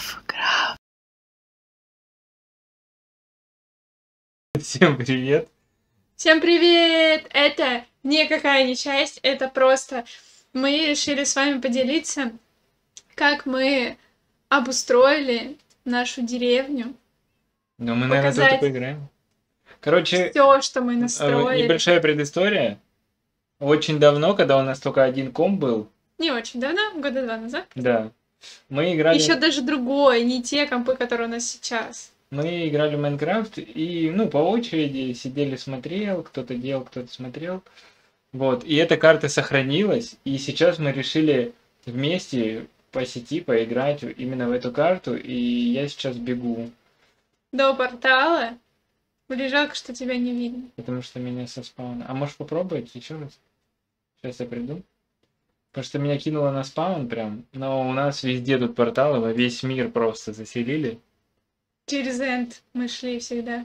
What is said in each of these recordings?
Майнкрафт. Всем привет! Всем привет! Это никакая не часть, это просто мы решили с вами поделиться, как мы обустроили нашу деревню. Ну, мы, наверное, тут и Показать поиграем. Короче, все, что мы настроили. небольшая предыстория. Очень давно, когда у нас только один комп был, Не очень давно, года 2 назад. да, мы играли... Еще даже другой, не те компы, которые у нас сейчас. Мы играли в Майнкрафт и, ну, по очереди сидели, смотрел, кто-то делал, кто-то смотрел. Вот, и эта карта сохранилась, и сейчас мы решили вместе по сети поиграть именно в эту карту, и я сейчас бегу, До портала. Блин, жалко, что тебя не видно. потому что меня со спауна... А можешь попробовать еще раз? Сейчас я приду. Потому что меня кинуло на спаун прям, но у нас везде тут порталы, во весь мир просто заселили. Через энд мы шли всегда.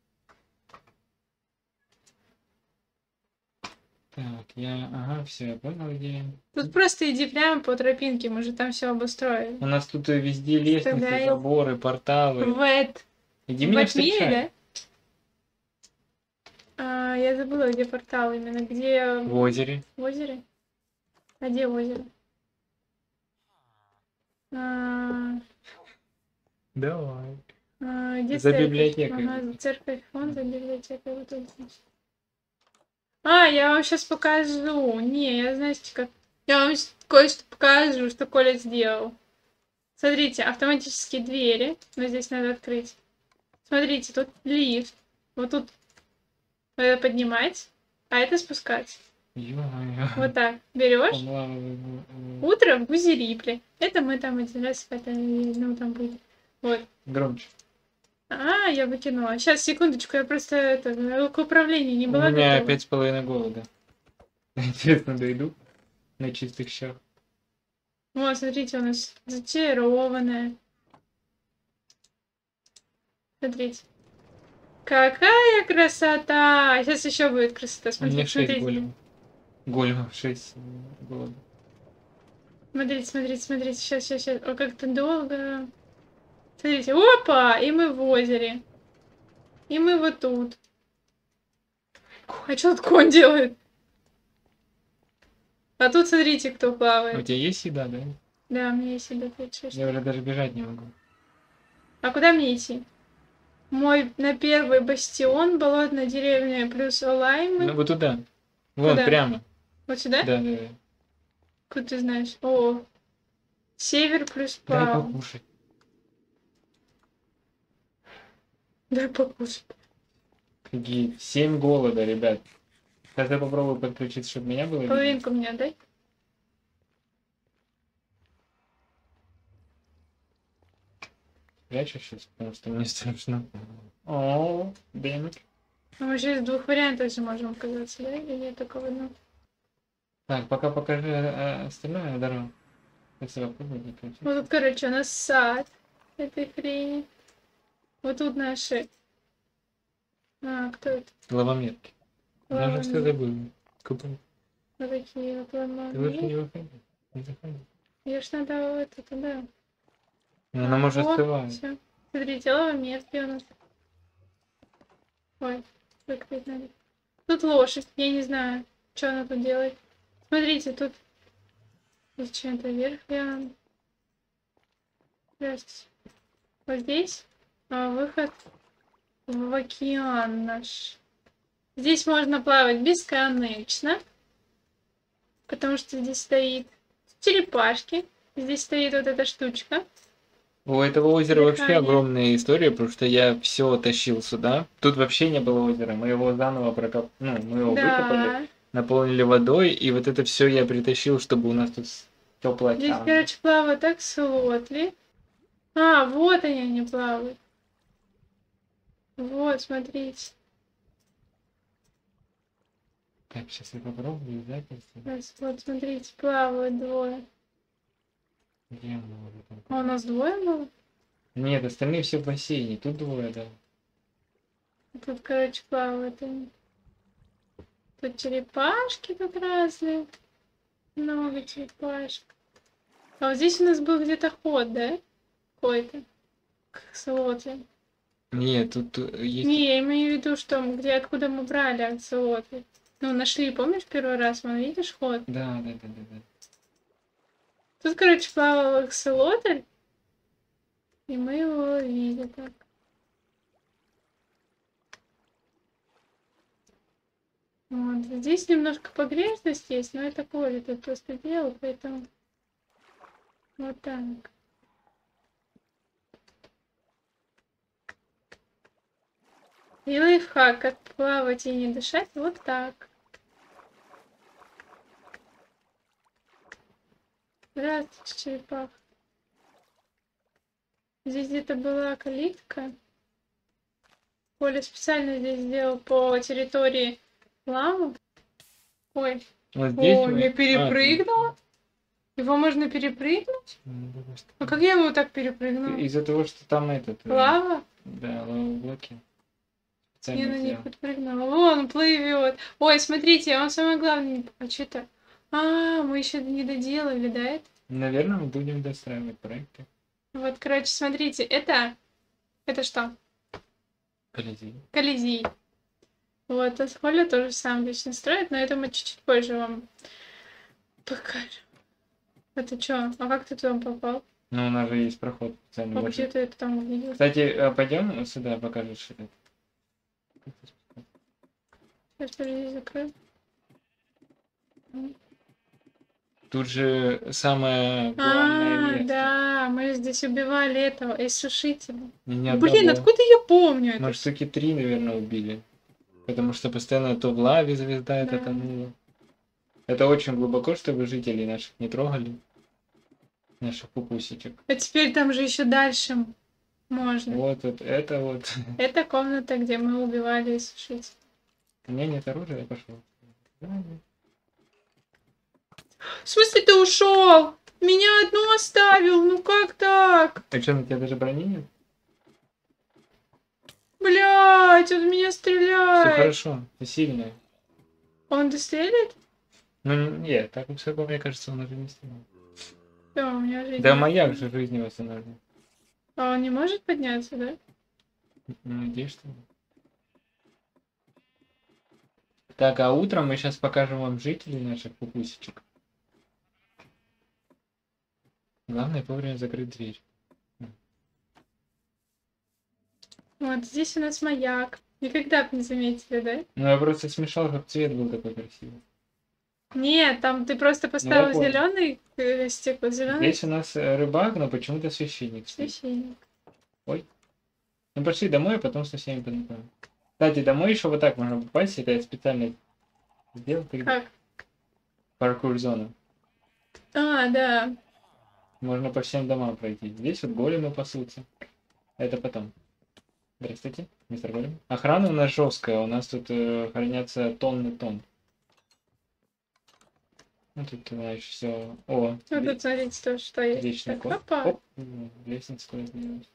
Так, ага, все, я понял идею. Тут просто иди прямо по тропинке, мы же там все обустроили. У нас тут везде лестницы, Представляете? заборы, порталы. Иди меня В мире, встречай. да? Я забыла, где портал именно. Где В озере. в озере? А где озеро? Давай. Где За церковь? библиотекой. Ага, церковь, вон за библиотекой. Вот тут, значит. Я вам сейчас покажу. Не, я, знаете, как... Я вам кое-что покажу, что Коля сделал. Смотрите, автоматические двери. Но здесь надо открыть. Смотрите, тут лифт. Вот тут надо поднимать, а это спускать. Ё-моё. Вот так. Берешь. Утро в Гузерипле. Это мы там один раз ну, там были. Вот. Громче. Я выкинула. Сейчас, секундочку, я просто к управлению не У была меня готова. 5,5 голода. Интересно, дойду на чистых щах. Вот, смотрите, у нас зачарованная. Смотрите. Какая красота! Сейчас еще будет красота. У меня Смотрите, 6 смотрите. големов. Големов 6 голода. Смотрите, смотрите, смотрите. Сейчас. О, как-то долго. Смотрите. Опа! И мы в озере. И мы вот тут. А что тут конь делает? А тут смотрите, кто У плавает. тебя есть еда, да? Да, у меня есть еда 5-6. Я уже даже бежать не могу. А куда мне идти? Мой на первый бастион, болотная деревня плюс лаймы. Ну вот туда. Вон, Куда? прямо. Вот сюда? Да. Куда ты знаешь? О, север плюс Дай пау. покушать. Дай покушать. Какие 7 голода, ребят. Сейчас я попробую подключиться, чтобы меня было видно. Половинку мне дай. Прячу сейчас, потому что мне страшно. О, дэмэдж. Мы же из двух вариантов же можем оказаться, да? Или нет такого одного? Так, пока покажи остальное дорогу. Если попробовать выключить. Вот тут, короче, у нас сад этой хрени. Вот тут наши... кто это? Лавометки. Я уже все забыл. Купил. Вот такие вот Ты лучше ломаны. не выходи. Не заходи. Я ж надо это туда. Ну, она может О, остывать. всё. Смотрите, лавометки у нас. Ой, закрыть надо. Тут лошадь, я не знаю, что она тут делает. Смотрите, тут зачем-то вверх глянул. Здравствуйте. Вот здесь выход в океан наш. Здесь можно плавать бесконечно, потому что здесь стоит черепашки. Здесь стоит вот эта штучка. У этого озера вообще Дыхание. огромная история, потому что я все тащил сюда. Тут вообще не было озера. Мы его заново выкопали, Да. наполнили водой, и вот это все я притащил, чтобы у нас тут теплый Здесь, океан. короче, плавают аксолотли. Вот они плавают. Вот, смотрите. Так, сейчас я попробую взять. Вот, смотрите, плавают двое. Где оно уже там? А у нас двое было? Нет, остальные все в бассейне. Тут двое, да. Тут, короче, плавают они. Тут черепашки тут разные. Много черепашек. А вот здесь у нас был где-то ход, да? какой-то. Аксолотль. Нет, тут есть... Не, я имею в виду, что откуда мы брали аксолотль. Ну, нашли, помнишь, первый раз, вон, видишь, ход? Да, да, да, да, да. Тут, короче, плавал аксолотль, и мы его видели так. Вот. Здесь немножко погрешность есть, но это Коля тут просто делал, поэтому вот так. И лайфхак, как плавать и не дышать, вот так. Здравствуйте, черепах. Здесь где-то была калитка. Коля специально здесь сделал по территории лаву. Ой, Вот здесь о, мы... я перепрыгнула. Его можно перепрыгнуть? А как я его так перепрыгнула? Из-за того, что там этот... Лава? Да, лава-блоки. Я на них подпрыгнула. Вон, он плывет. Ой, смотрите, он самое главное... А что-то... А, мы еще не доделали, да, это? Наверное, мы будем достраивать проекты. Вот, короче, смотрите, это... Это что? Колизей. Колизей. Вот, а Коля тоже сам лично строит, но это мы чуть-чуть позже вам покажем. Это что? А как ты туда попал? Ну, у нас же есть проход специальный. А Вот. где ты это там увидел? Кстати, пойдем сюда, покажешь это. Сейчас, подожди, закрою. Тут же самое главное место. Да, мы здесь убивали этого иссушителя. Ни Блин, одного. откуда я помню это? Мы штуки 3, наверное, убили. Потому что постоянно то в лаве звезда это Да. тонула. Это очень глубоко, чтобы жителей наших не трогали. Наших пупусечек. А теперь там же еще дальше можно. Вот, это вот. Это комната, где мы убивали иссушителя. У меня нет оружия, я пошел. В смысле ты ушел? Меня одну оставил, ну как так? А что, на тебя даже брони нет? Блять, он в меня Все стреляет. хорошо, ты сильная. Он достреляет? Ну нет, так высоко, мне кажется, он уже не стрелял. Да, у меня жизнь. Да маяк же жизни восстанавливает. А он не может подняться, да? Надеюсь, что нет. Так, а утром мы сейчас покажем вам жителей наших пупусечек. Главное вовремя закрыть дверь. Вот здесь у нас маяк. Никогда бы не заметили, да? Ну я просто смешал, чтобы цвет был такой красивый. Нет, там ты просто поставил понял. зеленый стекло, зеленый Здесь у нас рыбак, но почему-то священник. стоит. священник. Ну пошли домой, а потом со всеми познакомим. Кстати, домой еще вот так можно попасть, это я специально сделал. Как? Паркур зона. А, да. Можно по всем домам пройти. Здесь вот големы пасутся. Это потом. Здравствуйте, мистер Голем. Охрана у нас жесткая, у нас тут хранятся тонны тонн. Ну тут, знаешь, все. О, Вот тут смотрите, то, что есть. вечный Так, код. опа. Оп, лестница куда поднялась.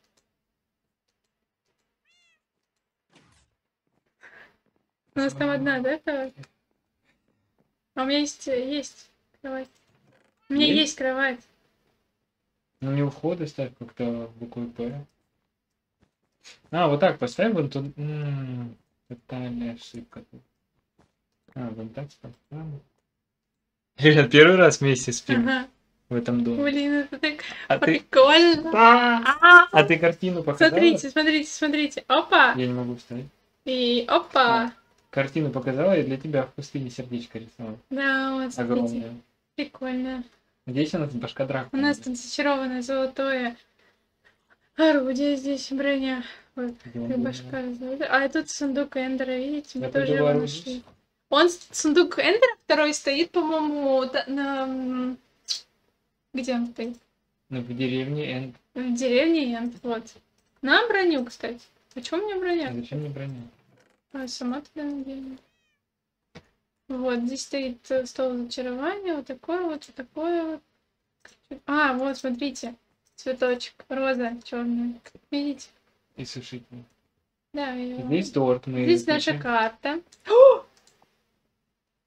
У нас там одна, да, кровать? А у меня есть кровать. У меня Есть? есть кровать. Ну не у входа ставь как-то буквой П. А, вот так поставь, вон тут. Тотальная ошибка тут. А, вон так ставь. Ребят, первый раз вместе спим Ага. в этом доме. Блин, это так А ты... прикольно. А ты картину показала? Смотрите, смотрите, смотрите. Опа. Я не могу вставить. И опа. Картину показала, и для тебя в пустыне сердечко рисовал. Да, вот смотрите. Огромное. Прикольно. Здесь у нас башка У дракона. нас тут зачарованное золотое орудие, здесь броня. Вот, Где и он башка. А тут сундук Эндера, видите, мы Я тоже пойду его вооружусь. нашли. Сундук Эндера второй стоит, по-моему, на... Где он стоит? Ну, в деревне Энд. В деревне Энд, вот. На броню, кстати. А чё у меня А броня? зачем мне броня? А, сама туда надену. Вот, здесь стоит стол зачарования, вот такой вот, вот такой вот. А, вот, смотрите, цветочек, роза черная. Видите? И сушитель. Да, её. Здесь торт мы Здесь наша печем. карта.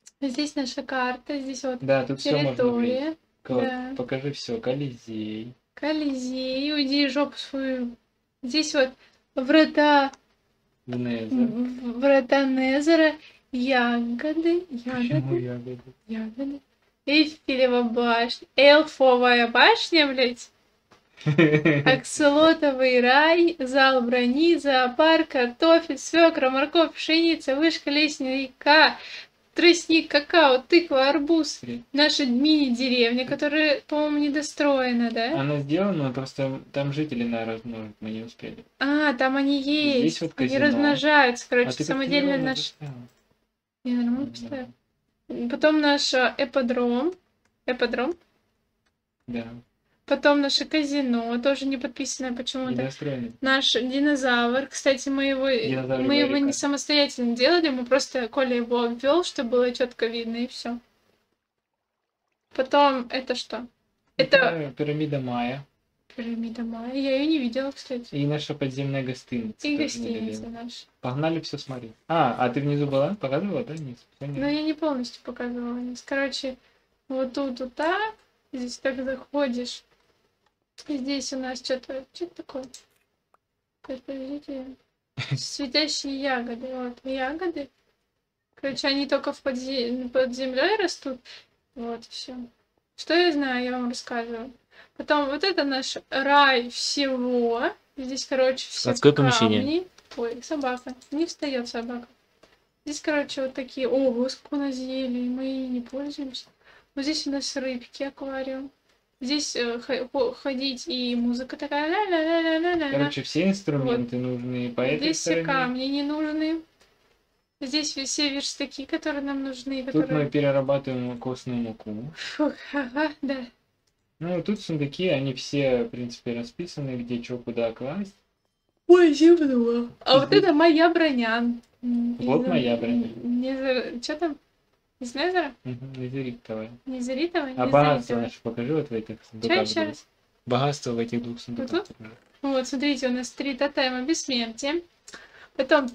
Здесь наша карта, здесь вот Да, тут все можно увидеть. территория. Да. Покажи все. Колизей. Колизей, уйди жопу свою. Здесь вот врата, Незер. врата Незера, ягоды, Почему ягоды, ягоды? ягоды. Эйфелева башня, эльфовая башня, блядь. Акселотовый рай, зал брони, зоопарк, картофель, свекра, морковь, пшеница, вышка, лестница, тростник, какао, тыква, арбуз. Наша мини-деревня, которая, по-моему, недостроена, да? Она сделана, просто там жители на размножить, мы не успели. А, там они Здесь есть. вот Они казино. размножаются, короче, А ты самодельно как-то наш. поставила. Я нормально поставила. Потом наш эподром. Эподром. Да, Потом наше казино, тоже не подписанное почему-то. недостроенный. Наш динозавр. Кстати, мы его Динозавровая не река. самостоятельно делали, мы просто Коля его обвел, чтобы было четко видно, и все. Потом это что? Это пирамида Майя. пирамида Майя. Я ее не видела, кстати. И наша подземная гостиница. И тоже гостиница недоделана. наша. Погнали все смотреть. А ты внизу была? Показывала, да? Нет. Всё нет. Но я не полностью показывала. Короче, вот тут вот так. Здесь так заходишь. И здесь у нас что-то такое. Подождите. Светящие ягоды. Вот ягоды. Короче, они только под землей растут. Вот все. Что я знаю, я вам рассказываю. Потом вот это наш рай всего. Здесь, короче, все Складское камни. помещение. Ой, собака. Не встает собака. Здесь, короче, вот такие. Ого, сколько у нас зелени, мы ей не пользуемся. Вот здесь у нас рыбки, аквариум. Здесь ходить и музыка такая. Ля-ля-ля-ля-ля-ля. Короче, все инструменты нужны по этой Здесь все стороне. камни не нужны. Здесь все верстаки, которые нам нужны. Тут мы Которые... перерабатываем костную муку. Фух, ага, да. Ну, тут сундуки, они все, в принципе, расписаны, где что, куда класть. Ой, зевнула. А вот Здесь- это моя броня. Вот моя броня. Что там? Из Незера? Незеритовая. Незеритовая? А богатство наше покажи вот в этих сундуках. еще раз? Богатство в этих двух сундуках. Тут? Вот, смотрите, у нас 3 тотема бессмертия. Потом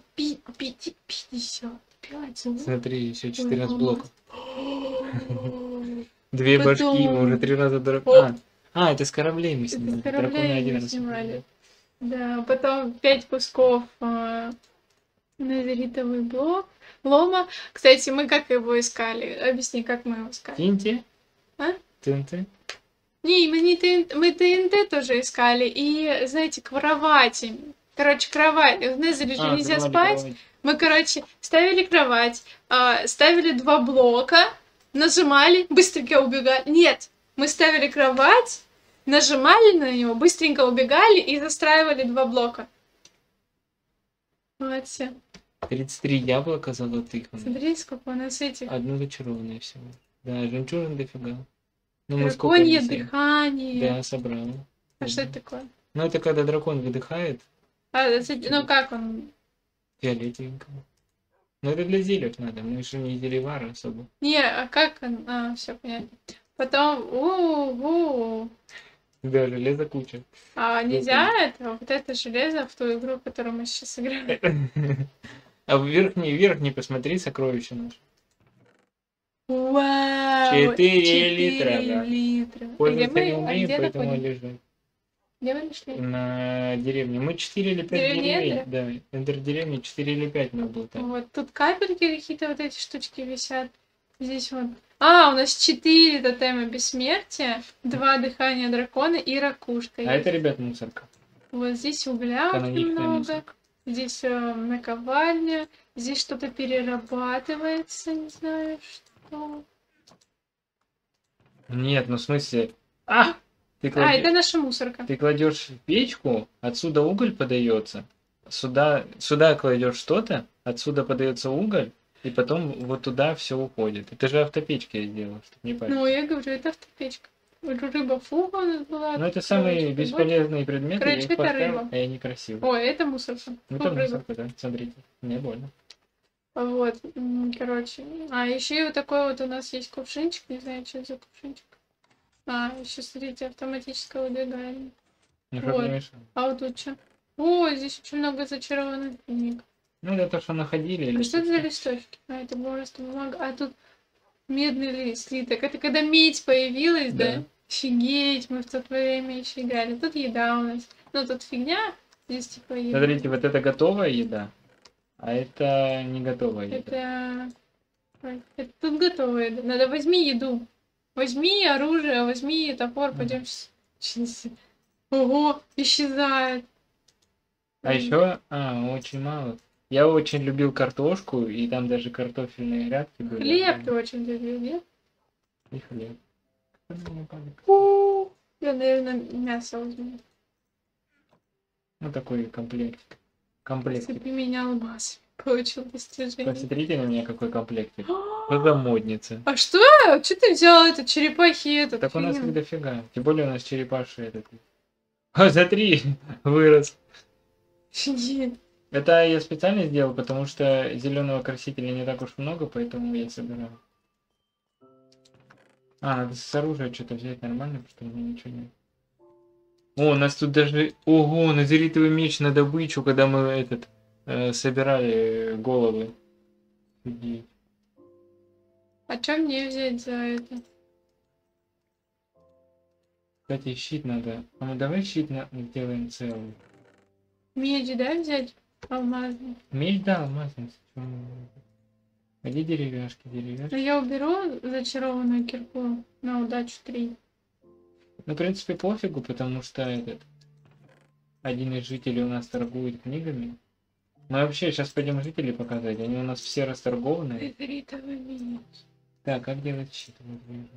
55. Смотри, еще 14 Ой, блоков. Потом- Две башки, мы уже 3 раза дорого. Это с кораблей мы Это с снимали. кораблей Драконы мы один раз снимали. Да, потом 5 кусков незеритовый блок. Лома. Кстати, мы как его искали? Объясни, как мы его искали. Тинти? А? ТНТ? Не, мы не ТНТ, мы ТНТ тоже искали. И, знаете, кровати. Короче, кровать. В Незере же нельзя спать. Мы, короче, ставили кровать, ставили 2 блока, нажимали, быстренько убегали. Нет, мы ставили кровать, нажимали на него, быстренько убегали и застраивали 2 блока. Вот все. 33 яблока золотых. Смотри, сколько у нас этих. Одно зачарованное всего. Да, жемчужин дофига. Ну, мы сколько Драконье несем? дыхание. Да, собрал. А что это такое? Ну, это когда дракон выдыхает Ну как он? фиолетовенького. Ну, это для зельев надо. Мы же не зелевары особо. Не, а как он? Все понятно. Потом, Да, железо куча. нельзя вот это железо в ту игру, которую мы сейчас играем. А в верхний посмотри сокровища наши. Вау! 4 литра, да. литра. Пользоваться не А умеем, где поэтому находим? лежат. Где вы нашли? На деревне. Мы 4 или 5 Деревня деревень. Да, интердеревни 4 или 5 мы был там. Вот тут капельки какие-то вот эти штучки висят. Здесь вот. У нас 4 тотема бессмертия, 2 дыхания дракона и ракушка. А это, ребят, мусорка. Вот здесь угля очень Каноничная много. мусорка. Здесь наковальня. Здесь что-то перерабатывается, не знаю что. Нет, ну в смысле... Ты Это наша мусорка. Ты кладешь в печку, отсюда уголь подается, сюда кладешь что-то, отсюда подается уголь, и потом вот туда все уходит. Это же автопечки я сделал, чтобы не париться. Ну, я говорю, это автопечка. Рыба фуга у нас была. Ну, это самые бесполезные предметы, Короче, я их это поставил, рыба. а я некрасиво. Ой, это мусорка. Ну, Фу, там рыба. мусорка, да, смотрите, мне больно. Вот, короче. Еще и вот такой вот у нас есть кувшинчик. Не знаю, что это за кувшинчик. Еще, смотрите, автоматическое выдвигание. Ну, чтоб Вот. не мешало. А вот тут что? О, здесь очень много зачарованных книг. Ну, это то, что находили. или Что это за листочки? Это просто бумага. А тут медный слиток. Это когда медь появилась, да? Офигеть, мы в то время еще играли. Тут еда у нас. Ну, тут фигня. Здесь типа еда. Смотрите, вот это готовая еда, а это не готовая еда. Это... Ой, это тут готовая еда. Надо возьми еду. Возьми оружие, возьми топор, пойдем сейчас. Ого, исчезает. А еще, очень мало. Я очень любил картошку, и там даже картофельные грядки были. Хлеб ты очень любил, нет? И хлеб. Я, наверное, мясо возьму. Ну, такой комплектик. Комплектик. Если меня алмаз получил достижение. Посмотрите на меня, какой комплектик. Что за модница? А что? Что ты взял это черепахи этот? Так у нас фигню? их дофига. Тем более у нас черепаши этот. А, смотри, вырос. Офигеть. Это я специально сделал, потому что зеленого красителя не так уж много, поэтому я собираю. Надо с оружия что-то взять нормально, потому что у меня ничего нет. О, у нас тут даже... Ого, назеритовый меч на добычу, когда мы собирали головы. Офигеть. А что мне взять за это? Кстати, щит надо. А мы давай щит сделаем целый. Меч, да, взять? Алмазный. Меч, да, алмазный. А где деревяшки? Ну, я уберу зачарованную кирку на удачу 3. Ну, в принципе, пофигу, потому что один из жителей у нас торгует книгами. Мы вообще сейчас пойдем жителей показать. Они у нас все расторгованы. Незеритовый меч. Так, как делать щит? Вот вижу.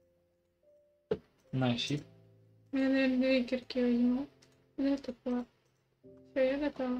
На, щит. Я, наверное, 2 кирки возьму. Да, топор. Все, я готова.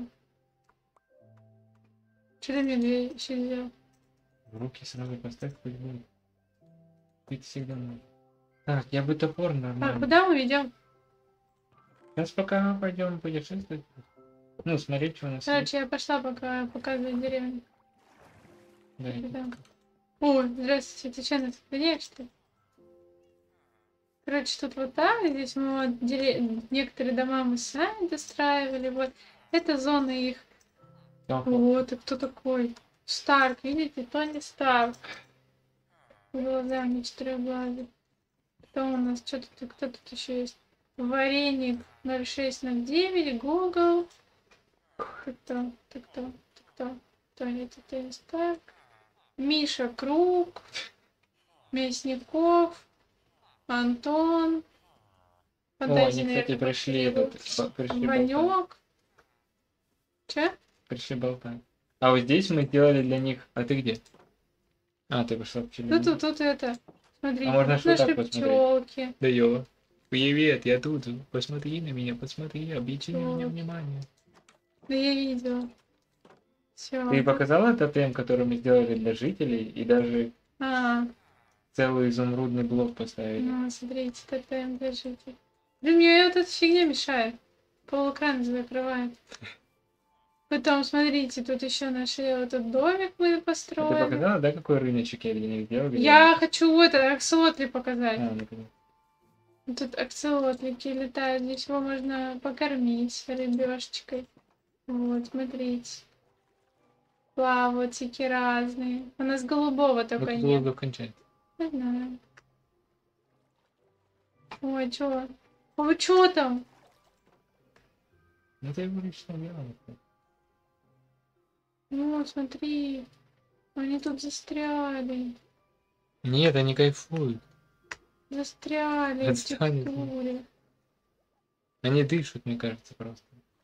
Что ты мне 2 еще взял? В руки сразу поставь, пусть будет. Ведь всегда надо. Так, я бы топор нормально. А, куда мы идем? Сейчас пока пойдем путешествовать. Ну, смотреть, что у нас есть. Короче, я пошла пока показывать деревню. Да, Да. Ой, здравствуйте, ты что, нас гоняешь, что ли? Короче, тут вот так, здесь мы вот некоторые дома мы сами достраивали, вот. Это зона их. Вот, и кто такой? Старк, видите, Тони Старк. Глазами четырехглазый. Кто у нас? Что тут? Кто тут еще есть? Вареник 0609, Google. Кто? Кто? Это Тони Старк. Миша Круг. Мясников. Антон. О, они, кстати, пришли болтать. Ванек. Че? Пришли болтать. А вот здесь мы сделали для них... А ты где? Ты пошла в пчелину. Тут это. Смотри, А можно что так посмотреть? пчелки. Да ёва. Привет, я тут. Посмотри на меня, посмотри, объясни на меня Вот. внимание. Да я видела. Все. Ты показала тотем, который мы сделали для жителей, и даже целый изумрудный блок поставили? Ну, смотрите, тотем для жителей. Блин, мне вот эта фигня мешает. Полэкрана закрывает. Потом, смотрите, тут еще нашли вот этот домик мы Ты построили. показала, да, какой рыночек я для них сделал? Я хочу это, аксолотли показать. Ну-ка. Тут аксолотлики летают, здесь его можно покормить рыбешечкой. Вот, смотрите. Плавотики разные. У нас голубого только Вот нет. долго кончается. Не знаю. Ой, чё? А вы чё там? Ну, ты его лично делала. Ну, смотри. Они тут застряли. Нет, они кайфуют. Застряли в Отстань от них. текстуре. Они дышат, мне кажется, просто.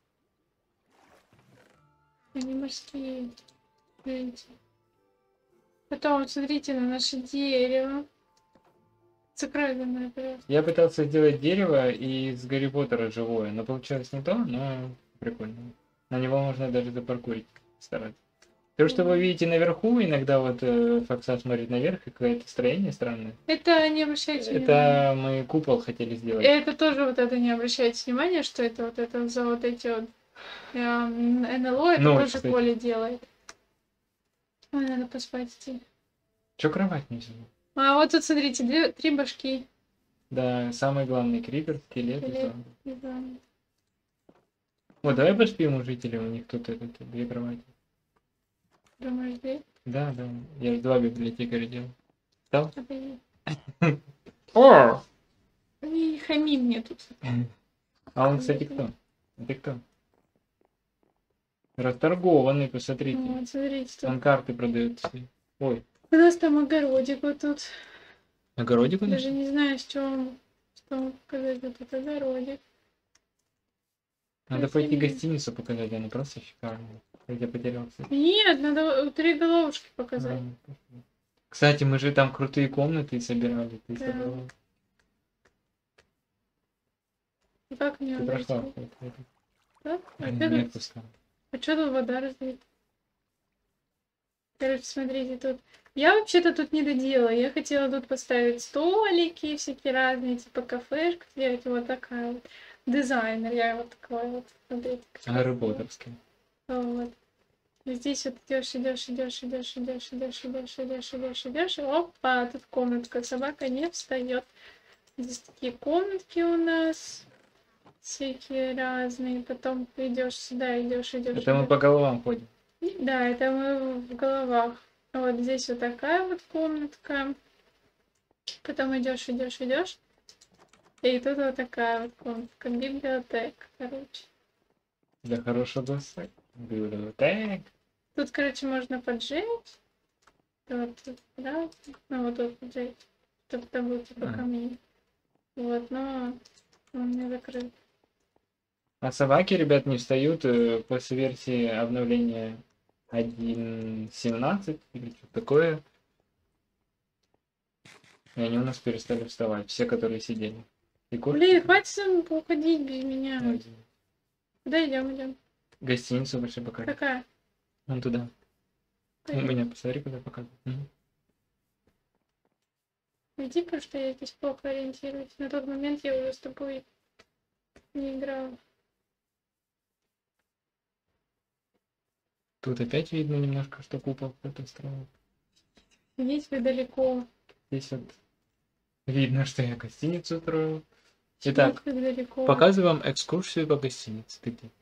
Они морские. Видите? Потом, вот смотрите на наше дерево. Закрой за мной, пожалуйста. Я пытался сделать дерево из Гарри Поттера живое, но получилось не то, но прикольно. На него можно даже запаркурить, стараться. То, что вы видите наверху, иногда вот Фокса смотрит наверх, и какое-то строение странное. Это не обращайте внимания. Это мы купол хотели сделать. Это тоже вот это не обращайте внимания, что это за вот эти вот НЛО, это тоже кстати. Коля делает. Ой, надо поспать идти. Чё кровать не взяла? А вот тут, смотрите, 3 башки. Да, самый главный крипер, скелет. Скелет. И Да. вот, давай поспим у жителей, у них тут 2 кровати. Думаешь, где? Да, я же 2 библиотекаря делал. Встал? Обойди. О! Не хами мне тут. А он, кстати, кто? Это кто? Расторгованный, посмотрите. Вот, смотрите, тут. Он карты продает все. Ой, У нас там огородик вот тут. огородик у нас? Даже не знаю, с чем, что вам показать. Вот тут огородик. Надо пойти Красивее. гостиницу показать, она просто шикарная. Я потерялся. Нет, надо 3 головушки показать. Кстати, мы же там крутые комнаты собирали. Ты Да. собрала. И как мне Ты обойти? прошла. Так? Нет, пускай. А что тут вода разлита? Короче, смотрите, тут... Я вообще-то тут не доделала. Я хотела тут поставить столики всякие разные, типа кафешку сделать. Вот такая вот. Дизайнер я вот такой вот. Смотрите. Гарри Поттерский. Вот. И здесь вот идешь. Опа, тут комнатка. Собака не встает. Здесь такие комнатки у нас. Всякие разные. Потом ты идешь сюда, идешь. Это мы по головам ходим. Да, это мы в головах. Вот здесь вот такая вот комнатка. Потом идешь. И тут вот такая вот комнатка. Библиотека, короче. Для хорошего доска. Библиотек. Тут, короче, можно поджечь. Вот тут, да? Ну, вот тут поджечь. Чтобы там был типа камин. Вот, но он не закрыт. А собаки, ребят, не встают после версии обновления 1.17 или что-то такое. И они у нас перестали вставать. Все, которые сидели. И Блин, хватит уходить без меня. Куда идем? Гостиницу больше покажи. Какая? Вон туда. У меня, посмотри, куда показывают. Иди, потому что я здесь плохо ориентируюсь. На тот момент я уже с тобой не играла. Тут опять видно немножко, что купол кто-то строил. Сидите вы далеко. Здесь вот видно, что я гостиницу строил. Итак, далеко. показываю вам экскурсию по гостинице. Ты где?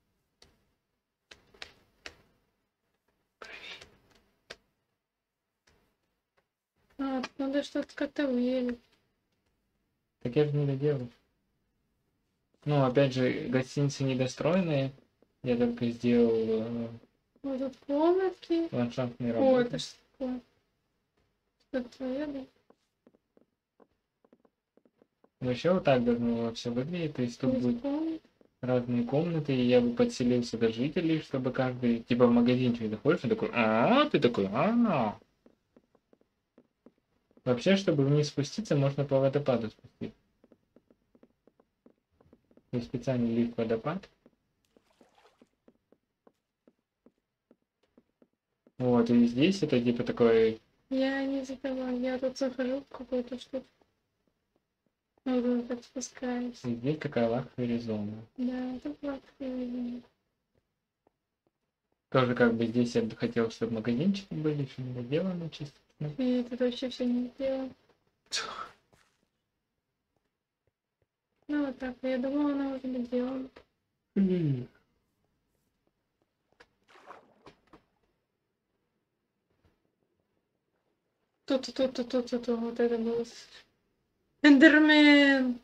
А, надо что-то как-то выявить. Так я же не доделал. Ну, опять же, гостиницы недостроенные. Я только сделал Вот тут комнатки. ландшафтные О, работы. это что такое? Что-то твое, да? Вообще вот так должно все выглядеть. То есть тут будут разные комнаты, и я бы подселил сюда жителей, чтобы каждый, типа в магазинчик заходишь, и такой, ты такой, Вообще, чтобы вниз спуститься, можно по водопаду спуститься. Есть специальный лифт водопад. Вот, и здесь это типа такой... Я не за тобой, я тут захожу в какую-то штуку. Вот он так спускаюсь. И здесь такая лакшери зона. Да, это лакшери зона. Тоже как бы здесь я бы хотел, чтобы магазинчики были, что не доделано чисто. И тут вообще все не сделал. Ну вот так, я думала, она уже доделана. Тут, вот это было. Эндермен!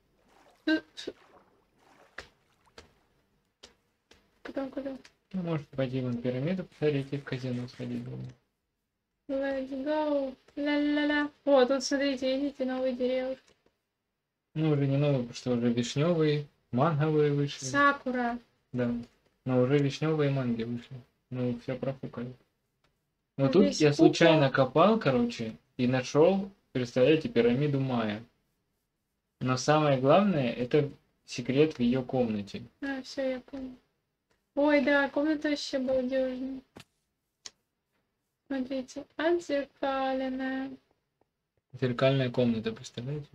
Куда? Ну, может, пойти вон пирамиду посмотреть и в казино сходить. Думаю. Let's go! Ля-ля-ля! О, тут, смотрите, видите, новые деревья. Ну, уже не новые, потому что уже вишневые, манговые вышли. Сакура. Да. Но уже вишневые манги вышли. Ну, все профукали. Но А тут здесь я кукол. случайно копал, короче, и нашел, представляете, пирамиду Майя. Но самое главное, это секрет в ее комнате. А, все, я понял. Ой, да, комната вообще балдежная. Смотрите, отзеркаленная. Зеркальная комната, представляете?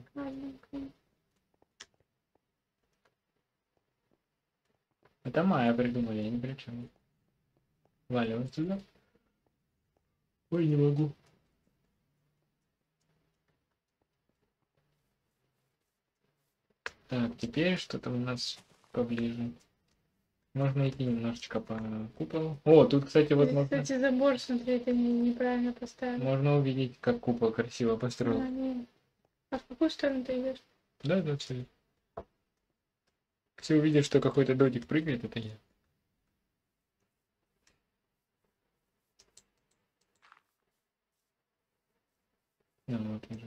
Это Майя придумали, я ни при чем. Валя, вот сюда. Ой, не могу. Так, теперь что-то у нас поближе. Можно идти немножечко по куполу. О, тут, кстати, вот Здесь, можно... кстати, забор, смотри, ты неправильно поставил. Можно увидеть, как купол красиво построен. Нет. А в какую сторону ты идешь? Да, да, все. Все увидят, что какой-то додик прыгает, это я. Ну, вот уже.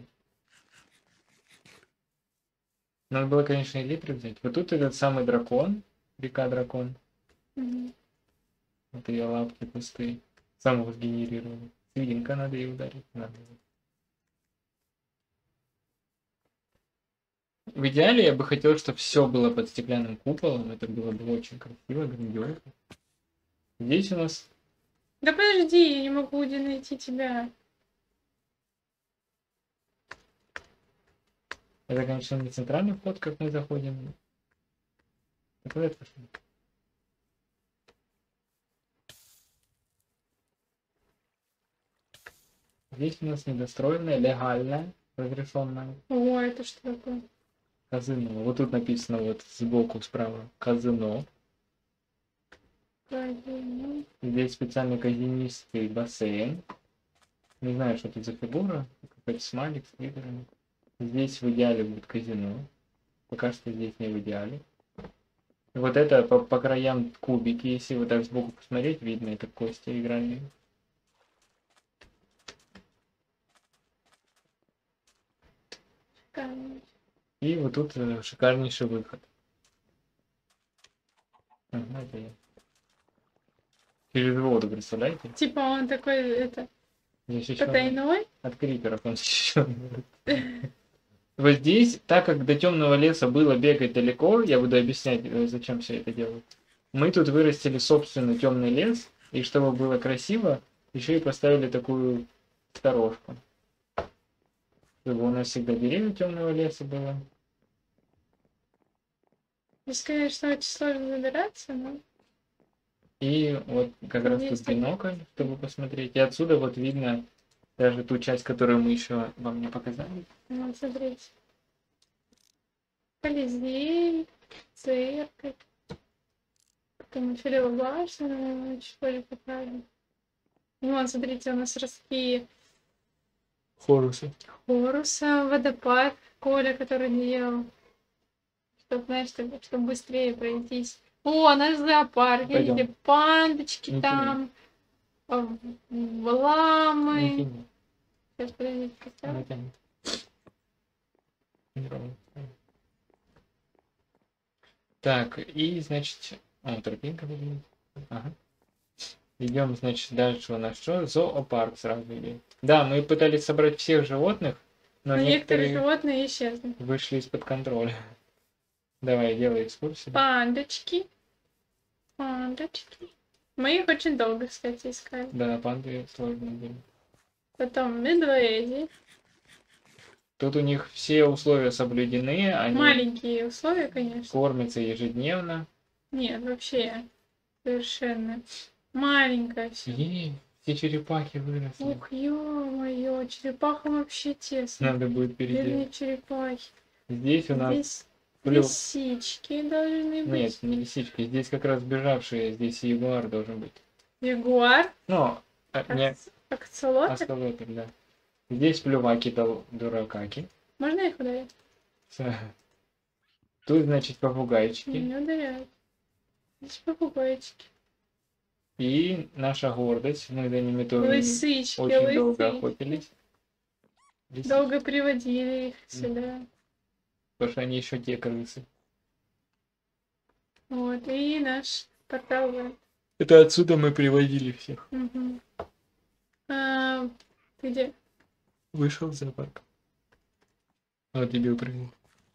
Надо было, конечно, элитры взять. Вот тут этот самый дракон, река дракон. Мгм. Вот ее лапки пустые. Самого сгенерировал. Свинка, надо ей ударить. Надо. В идеале я бы хотел, чтобы все было под стеклянным куполом. Это было бы очень красиво, грандиозно. Здесь у нас... Да подожди, я не могу где найти тебя. Это, конечно, не центральный вход, как мы заходим. Это это что? Здесь у нас недостроенная, легальная, разрешенная О, это что такое? казино. Вот тут написано вот сбоку справа казино. Казино. Здесь специальный казинистый бассейн. Не знаю, что тут за фигура. Какой-то смайлик с литерами. Здесь в идеале будет казино. Пока что здесь не в идеале. И вот это по краям кубики. Если вот так сбоку посмотреть, видно, это кости играли. Шикарно. И вот тут шикарнейший выход. Ага, это я. Через воду, представляете? Типа он такой, это, Защищен потайной? от криперов, он защищен. Вот здесь, так как до темного леса было бегать далеко, я буду объяснять, зачем все это делать. Мы тут вырастили собственный темный лес, и чтобы было красиво, еще и поставили такую сторожку. Чтобы у нас всегда деревья темного леса было. Здесь, конечно, очень сложно забираться, но... И вот как раз Есть тут такой. бинокль, чтобы посмотреть. И отсюда вот видно даже ту часть, которую мы еще вам не показали. Ну, смотрите. Колизей, церковь. Потом Эйфелева башня, наверное, чуть позже покажем. Вон, смотрите, у нас ростки Хорусы. Хоруса, водопад Коля, который делал. Чтобы, знаешь, чтобы быстрее пройтись. О, наш зоопарк, Пойдем. видите, пандочки Не там, ламы. Не тяни, Сейчас, подождите, поставлю. не тяни. Не ровно. Так, и, значит... О, тропинка выглядит. Ага. Идем, значит, дальше у нас что? Зоопарк сразу идет. Да, мы пытались собрать всех животных, но Но некоторые некоторые животные исчезли. вышли из-под контроля. Давай, делай экскурсию. Пандочки. Пандочки. Мы их очень долго, кстати, искали. Да, панды сложно были. Потом медведи. Тут у них все условия соблюдены, они Маленькие условия, конечно. кормятся ежедневно. Нет, вообще. Совершенно. Маленькая все. Все черепахи выросли. Ух, ё-моё, черепахам вообще тесно. Надо будет Бедные переделать. черепахи. Здесь у нас... Здесь плюс- лисички должны быть. Нет, не лисички. Здесь как раз бежавшие. Здесь ягуар должен быть. Ягуар. Ну, не Акцелотл. осколотл, да. Здесь плюваки дуракаки. Можно их ударить? Тут, значит, попугайчики. Не ударяют. Здесь попугайчики. И наша гордость. Мы за ними тоже Лысички, очень долго лысички. охотились. Лисички. Долго приводили их сюда. Потому что они еще те крысы. Вот, и наш портал. Это отсюда мы приводили всех. Угу. Ты где? Вышел в зоопарк. Вот дебил прыгнул.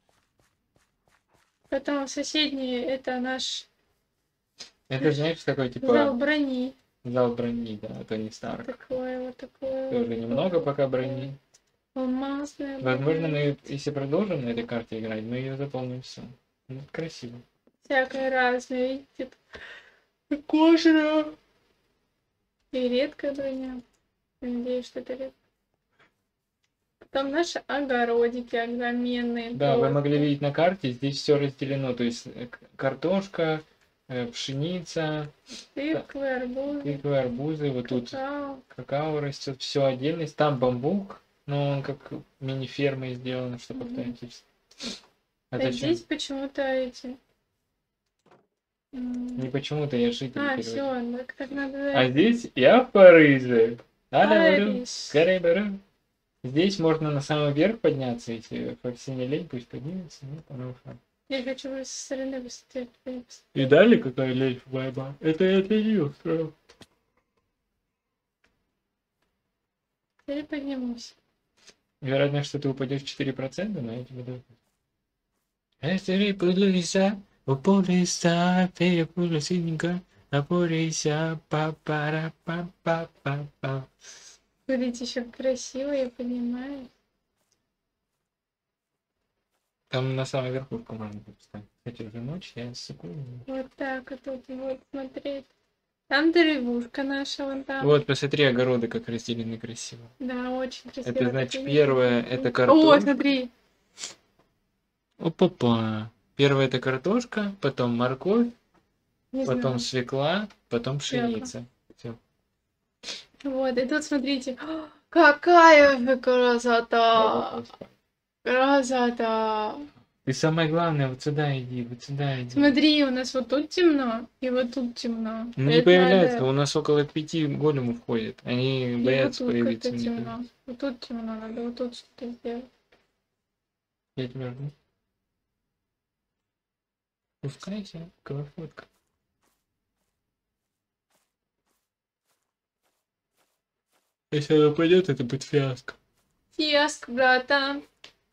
Потом соседний, это наш Это, знаешь, такой, зал типа, брони. зал брони, да, а то не Старк. Такое вот такое. Тоже немного пока брони. Алмазная. Возможно, броня. мы, если продолжим на этой карте играть, мы ее заполним все. Ну, красиво. Всякое разное, видите. Кожаная. И редкая броня. Надеюсь, что это редко. Потом наши огородики огроменные. Да, вы просто. могли видеть на карте, здесь все разделено. То есть картошка, пшеница, Тыквы, арбузы, тыквы, арбузы, вот тут какао. какао растет, все отдельность. Там бамбук, но он как мини-фермой сделан, чтобы Мгм. автоматически. А Да зачем? здесь почему-то эти... Не почему-то я житель А, переводил. все, так надо... А здесь я в Париже. Париж. Кариберу. Здесь можно на самый верх подняться, если Фоксине лень, пусть поднимется. Ну, потому что... Я хочу со стороны посмотреть. И далее какая лень байба. Это я для нее устроил. Теперь поднимусь. Вероятно, что ты упадешь 4%, но я тебе даю. Если пылися, упорися, перепуля синенько, напорися, па-пара-па-па-па-па. Будет еще красиво, я понимаю. Там на самом верхушку можно поставить. Кстати, уже ночь, я секунду. Вот так вот тут вот смотреть. Там деревушка наша, вон там. Вот, посмотри, огороды как разделены красиво. Да, очень красиво. Это значит, Такие. первое это О, картошка. смотри. Опа-па. Первое это картошка, потом морковь, Не потом знаю. свекла, потом пшеница. Все. Вот, и тут смотрите. О, какая же красота! Красота! И самое главное, вот сюда иди, вот сюда иди. Смотри, у нас вот тут темно, и вот тут темно. Ну, не Это появляется, надо- у нас около 5 големов ходит. Они И вот боятся тут появиться. как-то никогда. темно. Вот тут темно, надо вот тут что-то сделать. Я тебя жду. Пускайся, колофотка. Если она пойдет, это будет фиаско. Фиаско, братан.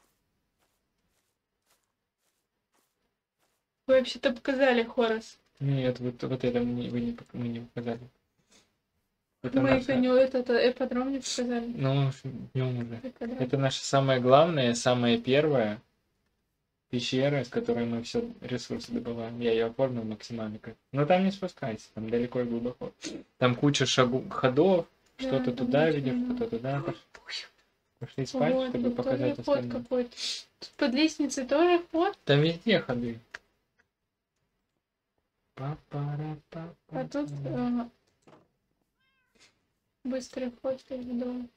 Вы вообще-то показали Хорос. Нет, вот это мы не показали. Это Мы наша... не этот эподром не показали. Ну, днем уже. Эподром. Это наша самая главная, самая первая пещера, из которой мы все ресурсы добываем. Я ее оформил максимально. Но там не спускайся, там далеко и глубоко. Там куча ходов, что-то Да, туда там ведешь, темно. что-то туда. Пошли спать, Вот, чтобы тут показать тоже ход остальное. какой-то. Тут под лестницей тоже ход, Там везде ходы. а тут быстрый ход в дом.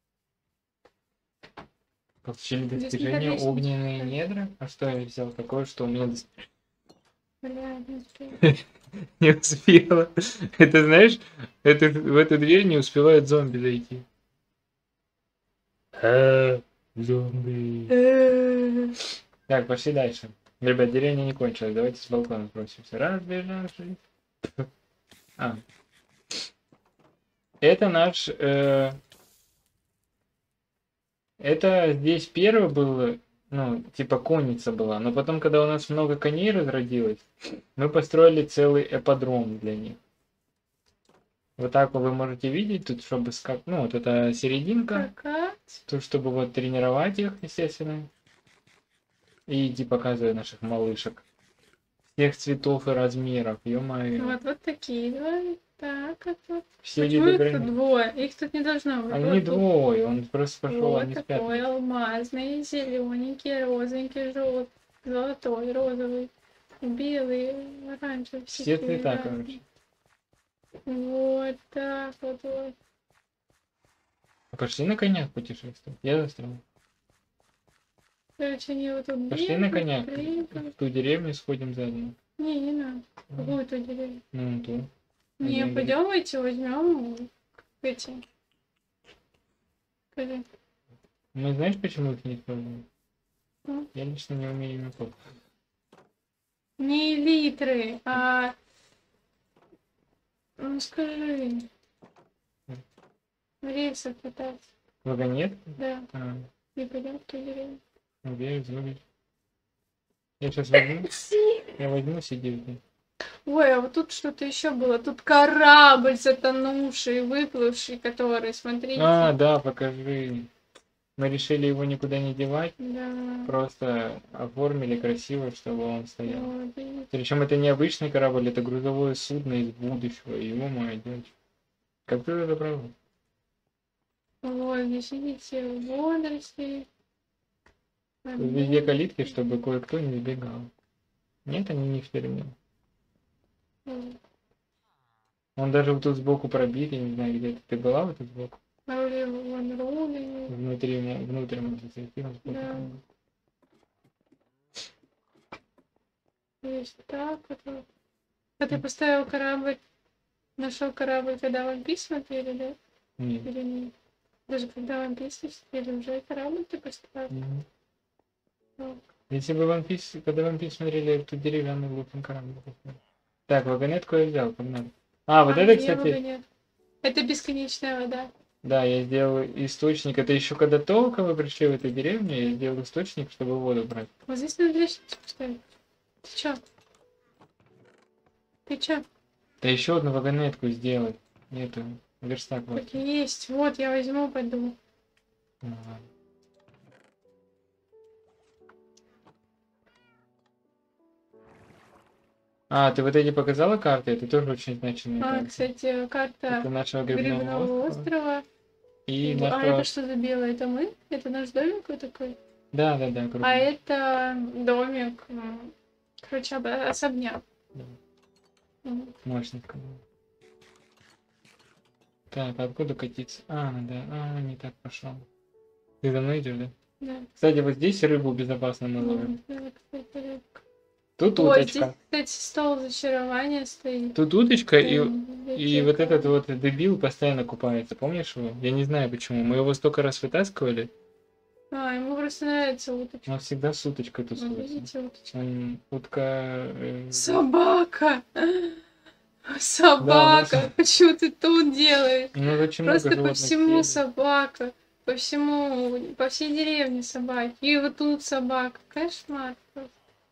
Получили Здесь достижение лестница. огненные недра. А что я взял такое, что у меня Бля, не успела. не успела? Это знаешь, в эту дверь не успевает зомби зайти. Зомби. Так, пошли дальше. Ребят, деревня не кончилась. Давайте с балкона сбросимся. Разбежавшись. А. Это наш... Это здесь первый был, ну, типа конница была. Но потом, когда у нас много коней разродилось, мы построили целый эподром для них. Вот так вот вы можете видеть, тут чтобы ну, вот это серединка. Скакать. Тут чтобы вот тренировать их, естественно. И иди показывай наших малышек. Всех цветов и размеров, ё-моё. Вот такие два. Так, а тут. Все Почему виды их тут брони. двое? Их тут не должно быть. Они Вот тут. двое, он просто пошел, Вот они спят. такой алмазный, зелененький, розовенький, желтый, золотой, розовый, белый, оранжевый. Все такие цвета, разные. короче. Вот так вот. Пошли на конях путешествовать. Я застрял. Короче, они вот тут Пошли на конях. бегают. В ту деревню сходим заодно. Не надо. Какую тут деревню? Ну, ту. Не, Один пойдем эти возьмем эти. Скажи. Мы знаешь, почему их не используем? Ну. Я лично не умею ими пользоваться. Не литры, а... Ну скажи. Рельсы кататься. Вагонет? Да. А, И пойдем в ту деревню. уверен, зубить. Я сейчас возьму. Я возьму сидеть. Ой, а вот тут что-то еще было. Тут корабль затонувший, выплывший, который, смотрите. А, да, покажи. Мы решили его никуда не девать. Да. Просто оформили красиво, чтобы он стоял. Вот, видите. Причем это не обычный корабль, это грузовое судно из будущего. Его моя дочь. Как ты это добралась? Вот, здесь видите, водоросли. Тут везде калитки, чтобы кое-кто не сбегал. Нет, они не эксперимент. Вот. Он даже вот тут сбоку пробит, я не знаю, где ты была вот тут сбоку? Роли, вон, роли. Внутри можно зайти. Да. Есть так вот. А ты поставил корабль, нашел корабль, когда One Piece смотрели, да? Нет. Или нет? Даже когда One Piece смотрели, уже корабль ты поставил? Мгм. Так. Если бы One Piece, когда One Piece смотрели, тут деревянный глупый корабль. Так, вагонетку я взял, погнали. А, вот А это, где кстати, вагонет? Это бесконечная вода. да, я сделал источник. Это еще когда только вы пришли в эту деревню, я сделал источник, чтобы воду брать. Вот здесь надо лестницу поставить. Ты чё? Ты чё? Да еще одну вагонетку сделать. Нету. Верстак вот. Так есть. Вот, я возьму, пойду. Ага. А, ты вот эти показала карты? Это тоже очень значимые А, карты. кстати, карта Это нашего грибного грибного острова. острова. И А нашего... это что за белое? Это мы? Это наш домик вот такой? Да, да, да, А круто. это домик, короче, особняк. Да. М. Мощненько. Так, а откуда катиться? А, да, не так пошел. Ты за мной идешь, да? Да. Кстати, вот здесь рыбу безопасно мы ловим. Да, кстати, рыбка. Тут О, здесь, уточка. кстати, стол зачарования стоит. Тут уточка, Да, и вот библиотека. этот вот дебил постоянно купается. Помнишь его? Я не знаю почему. Мы его столько раз вытаскивали. А, ему просто нравится уточка. Он всегда с уточкой Ну, тусуется. видите, уточка. Утка... Собака! Да, у нас... Собака! Что ты тут делаешь? У нас очень много Просто по животных всему съели. собака. По всему, по всей деревне собаки. И вот тут собака. Кошмар просто.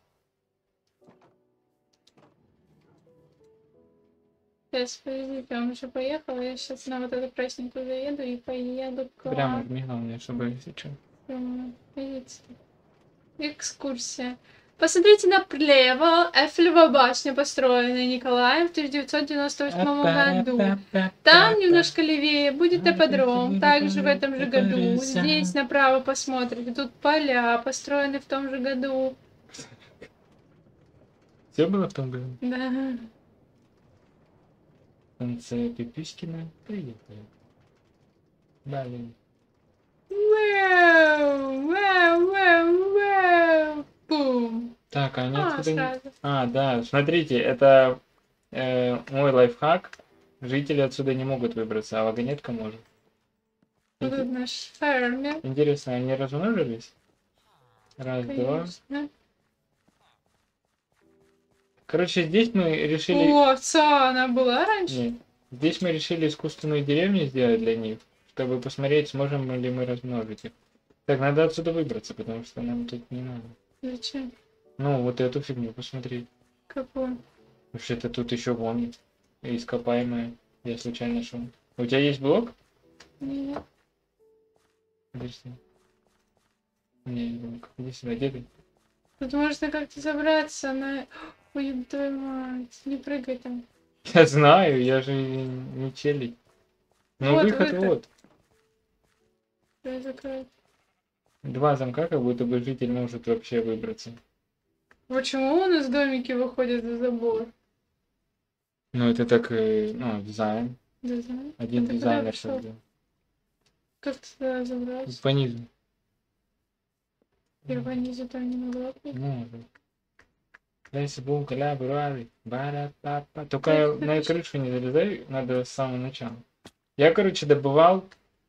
Сейчас, подождите, он уже поехал. Я сейчас на вот эту красненькую заеду и поеду к... Прямо жми, главное, чтобы сейчас. Видите? Экскурсия. Посмотрите направо. Эйфелева башня, построенная Николаем в 1998 году. Там немножко левее будет ипподром, также в этом же году. Здесь направо посмотрите, тут поля, построены в том же году. Все было в том году? Да. Станция Пипискина. Приехали. Блин. Вау, вау, вау, вау. Бум. Так, они отсюда не... Сразу. А, да, смотрите, это мой лайфхак. Жители отсюда не могут выбраться, а вагонетка может. Вот тут наш фермер. Интересно, они размножились? Раз, два. Конечно. Короче, здесь мы решили... О, овца, она была раньше? Нет. Здесь мы решили искусственную деревню сделать для них, чтобы посмотреть, сможем ли мы размножить их. Так, надо отсюда выбраться, потому что нам тут не надо. Зачем? Ну, вот эту фигню посмотреть. Какую? Вообще-то тут еще вон ископаемые. Я случайно нашел. У тебя есть блок? Нет. Подожди. Не, блок. Иди сюда, где ты? Тут можно как-то забраться на... Ой, твою мать, не прыгай там. Я знаю, я же не челик. Ну, Вот выход выход. вот. Я закрою. Два замка, как будто бы житель может вообще выбраться. Почему у нас домики выходят за забор? Ну, это так, ну, дизайн. Не знаю. Один А ты куда дизайнер пошел? создал. Как ты туда забрался? По низу. Я по низу там не могла прыгать. Может. Facebook, коллаборации. Ба-да-па-па. Только на крышу не залезай, надо с самого начала. Я, короче, добывал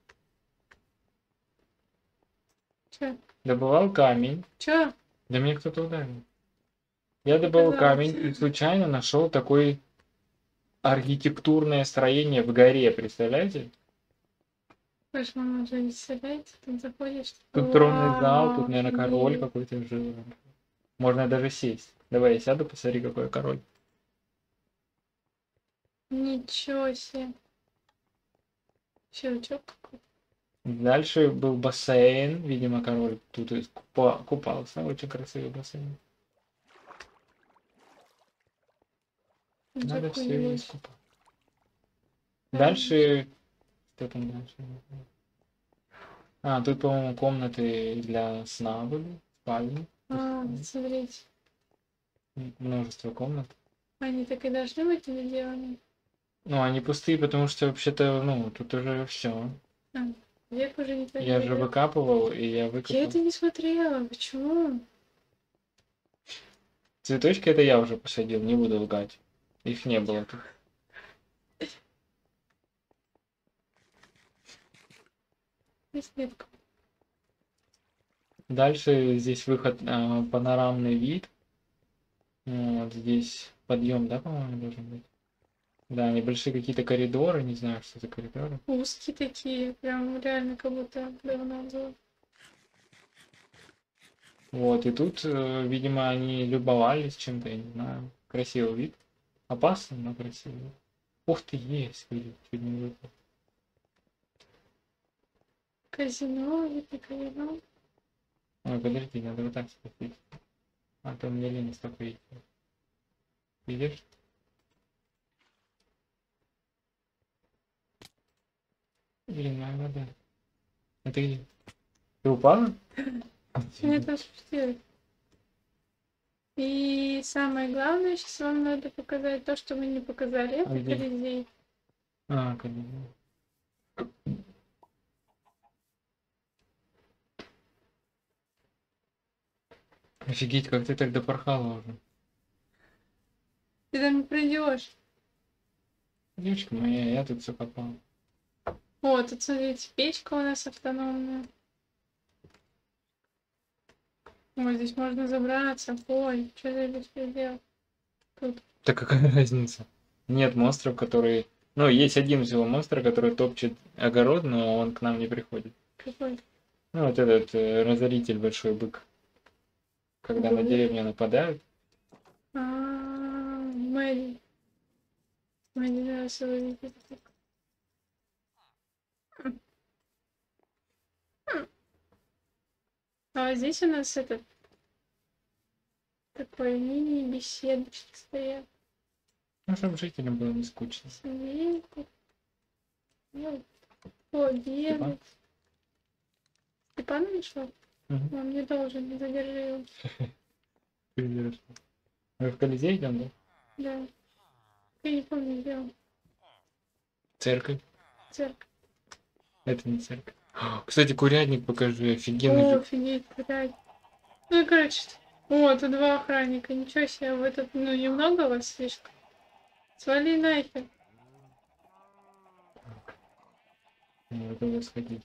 камень. Чё? Да мне кто-то ударил. Я добывал Показалось. камень и случайно нашел такое архитектурное строение в горе, представляете? Ваша мама уже не селяется, тут заходишь. Тут тронный зал, тут, Вау, наверное, король офигеть. какой-то жил. Можно даже сесть. Давай я сяду, посмотри, какой король. Ничего себе. Щелчок какой-то. Дальше был бассейн, видимо, король тут купался. Очень красивый бассейн. Надо все Джакузи. искупать. Дальше... Что там дальше? А, тут, по-моему, комнаты для сна были, спальни. А, смотрите. Множество комнат. Они так и должны быть сделаны. Ну, они пустые, потому что вообще-то, ну, тут уже все. Век уже не Я же выкапывал, и я Я выкопал. это не смотрела. Почему? Цветочки это я уже посадил, не буду лгать. Их не было тут. Беседка. Дальше здесь выход, панорамный вид. Вот здесь подъем, да, по-моему, должен быть. Да, небольшие какие-то коридоры, не знаю, что за коридоры. Узкие такие, прям реально как будто давно было. Вот, и тут, видимо, они любовались чем-то, я не знаю. Красивый вид. Опасный, но красивый. Ух ты, есть, видишь, чуть не выпал. Казино, это казино. Ой, подожди, надо вот так спустить. А то мне лень столько идти. Видишь? Блин, моя вода. Это где? Ты упала? Мне это спустилось. И самое главное, сейчас вам надо показать то, что мы не показали. Это где? Колизей. А, конечно. Офигеть, как ты так допорхала уже. Ты там не пройдешь. Девочка моя, я тут все попал. О, тут, смотрите, печка у нас автономная. Ой, здесь можно забраться. Ой, что я здесь сделал? Тут. Да какая разница? Нет монстров, которые... Ну, есть один всего монстр, который топчет огород, но он к нам не приходит. Какой? Ну, вот этот разоритель, большой бык. Когда на деревню нападают. Мэдди. Мэдди нравится выглядеть так. А здесь у нас этот такой мини-беседочек стоят. Ну, чтобы жителям было не скучно. Семейку. О, деда. Степан нашел? Угу. Он не должен, не задержи его. Мы в Колизей идем, да? Да. Я не помню, где он. Церковь. Церковь. Это не церковь. Кстати, курятник покажи, офигенный О, же. офигеть, курятник. Ну, короче, о, тут два охранника. Ничего себе, вы тут, ну, немного вас слишком. Свали нахер. Вот туда сходить.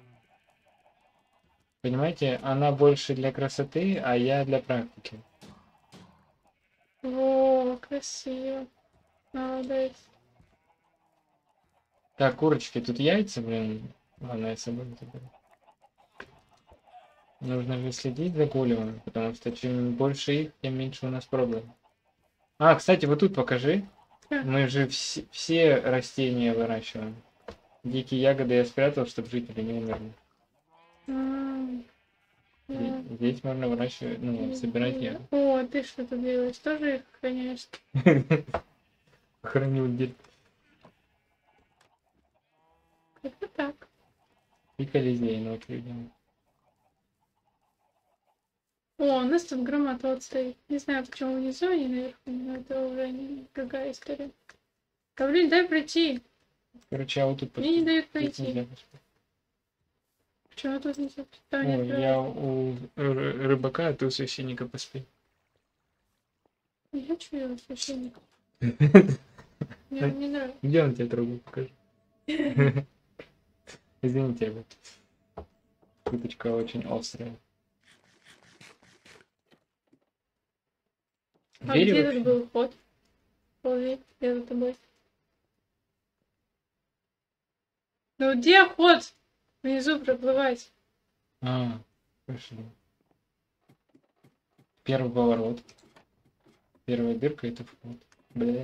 Понимаете, она больше для красоты, а я для практики. О, красиво. Молодец. Так, курочки, тут яйца, блин. Ладно, я с собой заберу. Нужно же следить за големами, потому что чем больше их, тем меньше у нас проблем. А, кстати, вот тут покажи. Мы же все растения выращиваем. Дикие ягоды я спрятал, чтобы жители не умерли. Здесь можно выращивать, ну, собирать ягоды. О, ты что тут делаешь? Тоже их, конечно. Хранил где-то. Как-то так. И Колизей, ну, вот людям. О, у нас тут громоотвод стоит. Не знаю, почему внизу, а не наверху, но это уже другая история. Да блин, дай пройти. Короче, а вот тут... Мне не дают Здесь пройти. нельзя поспать. Почему тут нельзя? Там Ой, нет я у рыбака, а ты у священника поспи. Не хочу я у священника. Мне Да. не нравится. Где он тебе трогал? Покажи. Извините, ребят. Шуточка очень острая. А Двери где вообще- тут был ход? Половик, где за тобой? Ну где ход? Внизу проплывать. А, пошли. Первый поворот. Первая дырка это вход. Бля.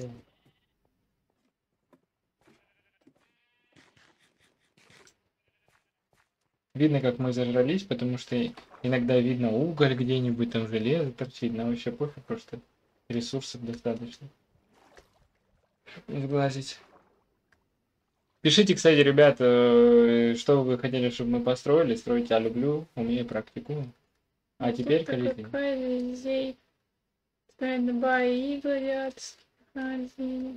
Видно, как мы зажрались, потому что иногда видно уголь где-нибудь, там железо торчит. Нам вообще пофиг, просто ресурсов достаточно. Чтобы не сглазить. Пишите, кстати, ребята, что вы хотели, чтобы мы построили. Строить я люблю, умею, практикую. А Ну, теперь тут Колизей. Колизей. Стоят бои, говорят. Один.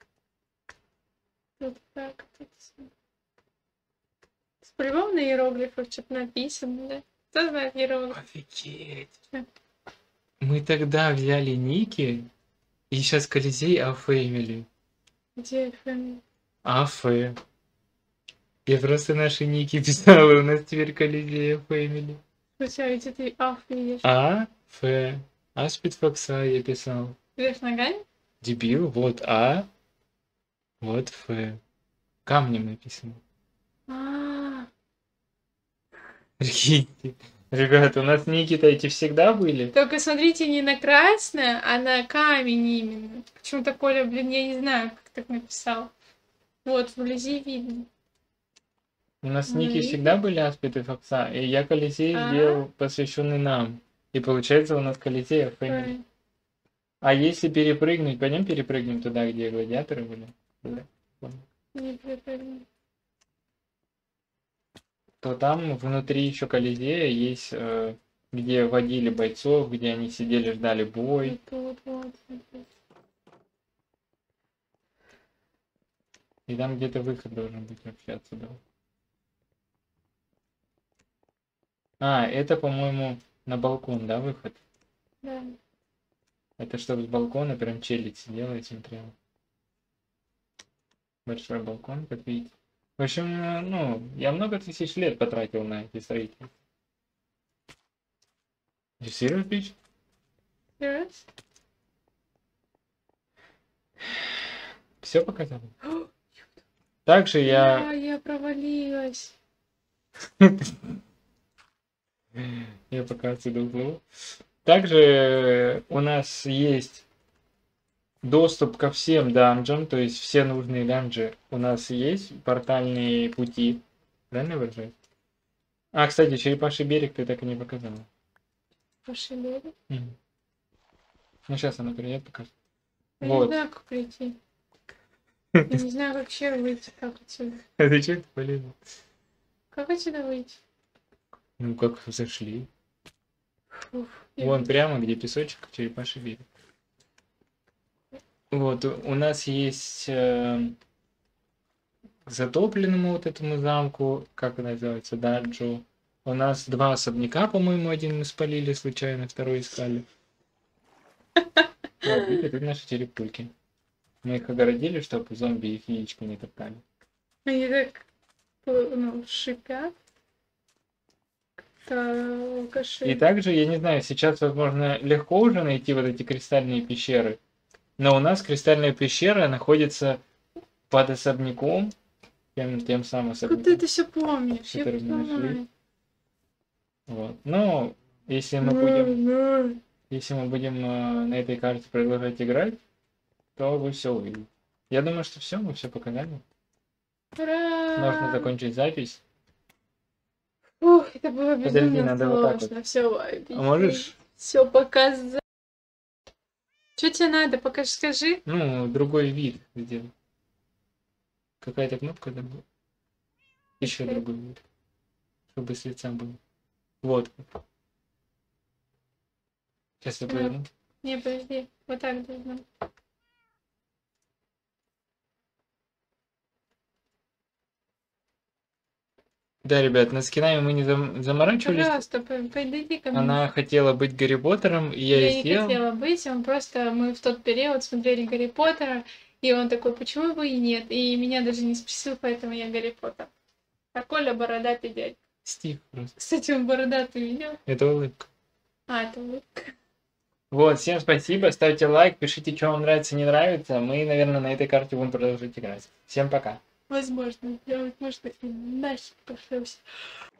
Тут так, тут всё. По-любому на иероглифах что-то написано, да? Кто знает иероглиф? Офигеть. Мы тогда взяли ники, и сейчас Колизей Афэмили. Где фэмили? Афэ. Я просто наши ники писал, и у нас теперь Колизей Афэмили. Слушай, а где ты аф видишь? Афэ. Аспид Фокса я писал. Вверх ногами? Дебил, вот А, вот Ф. Камнем написано. А, Прикиньте. Ребята, у нас ники-то эти всегда были. только смотрите, не на красное, а на камень именно. Почему-то Коля, блин, я не знаю, как так написал. Вот, вблизи видно. У нас Ну, ники и- всегда были Аспид и Фокса, и я Колизей А. сделал, посвященный нам. И получается у нас Колизей Афэмили. Ой, А если перепрыгнуть, пойдем перепрыгнем туда, где гладиаторы были? не припомню. То там внутри еще Колизея есть, где водили бойцов, где они сидели, ждали бой. Вот. И там где-то выход должен быть вообще отсюда. А, это, по-моему, на балкон, да, выход? Да. Это чтобы с балкона прям челядь сидела и смотрела. Большой балкон, как видите. В общем, ну, я много тысяч лет потратил на эти строительства. You serious, bitch? Раз. Все показал? Также А, я провалилась. Я пока отсюда уплыву. Также у нас есть доступ ко всем данжам, то есть все нужные данжи у нас есть, портальные пути. Правильно выражаюсь? А, кстати, Черепаший берег ты так и не показал. Пошибели. Ну, сейчас она придет, покажет. Я Вот. не знаю, как прийти. Я не знаю, как вообще выйти. Как отсюда? Это что это полезно? Как отсюда выйти? Ну, как зашли. Фух, я Вон прямо, где песочек, Черепаший берег. Вот, у нас есть к затопленному вот этому замку, как это называется, данжу. У нас 2 особняка, по-моему, один мы спалили случайно, второй искали. Вот, видите, тут наши черепульки. Мы их огородили, чтобы зомби их яичко не топтали. Они так, ну, шипят. Как-то алкаши. И также, я не знаю, сейчас, возможно, легко уже найти вот эти кристальные пещеры. Но у нас кристальная пещера находится под особняком, тем самым Как ты особняком. это все помнишь? Я Который мы нашли. понимаю. Вот. Но если мы будем на этой карте продолжать играть, то вы все увидите. Я думаю, что все, мы все показали. Ура! Можно закончить запись. Ух, это было Подожди, безумно надо вот так сложно. Все, А можешь, все показать. Что тебе надо? Покажи, скажи. ну, другой вид сделать? Какая-то кнопка там была? Еще Какая? другой вид. Чтобы с лица было. Вот. Сейчас я Да. поверну. Не, подожди. Вот так должно. Да, ребят, над скинами мы не заморачивались. Пожалуйста, подойди ко мне. Она хотела быть Гарри Поттером, и я Я ей не сделал. хотела быть, он просто... Мы в тот период смотрели Гарри Поттера, и он такой, почему бы и нет? И меня даже не спросил, поэтому я Гарри Поттер. А Коля бородатый дядь. Стив просто. Кстати, он бородатый видел? Это улыбка. А, это улыбка. Вот, всем спасибо, ставьте лайк, пишите, что вам нравится, не нравится. Мы, наверное, на этой карте будем продолжать играть. Всем пока. Возможно, я, может, и нафиг пошелся.